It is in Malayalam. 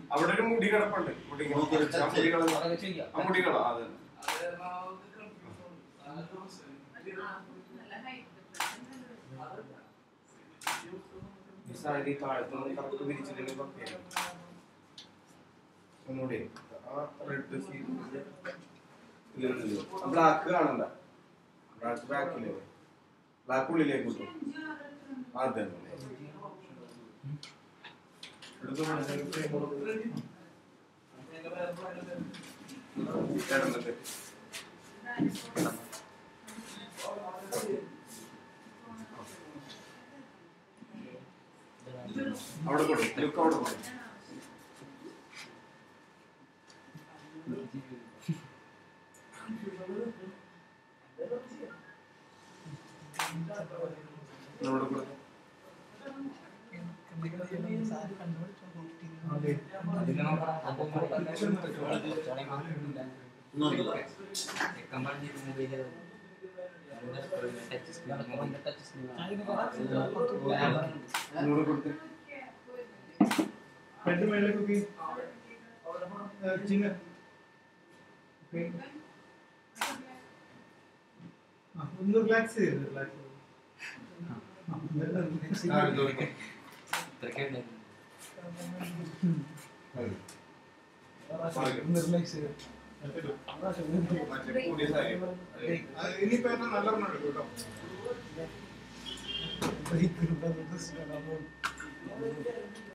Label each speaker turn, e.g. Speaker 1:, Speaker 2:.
Speaker 1: അവിടെ ഒരു മുടി കിടപ്പുണ്ട്. മുടികളോ അതെ. ഈ സാരി താഴത്തൊന്നും കറക്റ്റ് വിരിച്ചില്ലെങ്കിൽ ഒന്നുകൂടി ആ റെഡ് ബ്ലാക്ക് കാണണ്ട. ബ്ലാക്ക് ബാക്കിലേ ബ്ലാക്ക് ഉള്ളിലേക്ക് കിട്ടും. അതെ അവിടെ കൊടുക്കും. ലുക്ക് അവിടെ കൊടുക്കും. അവിടെ കൊടുക്കും.
Speaker 2: ഒന്ന് റിലാക്സ് ചെയ്ത് ഇനിയിപ്പോ നല്ലോണം എടുക്കും കേട്ടോ.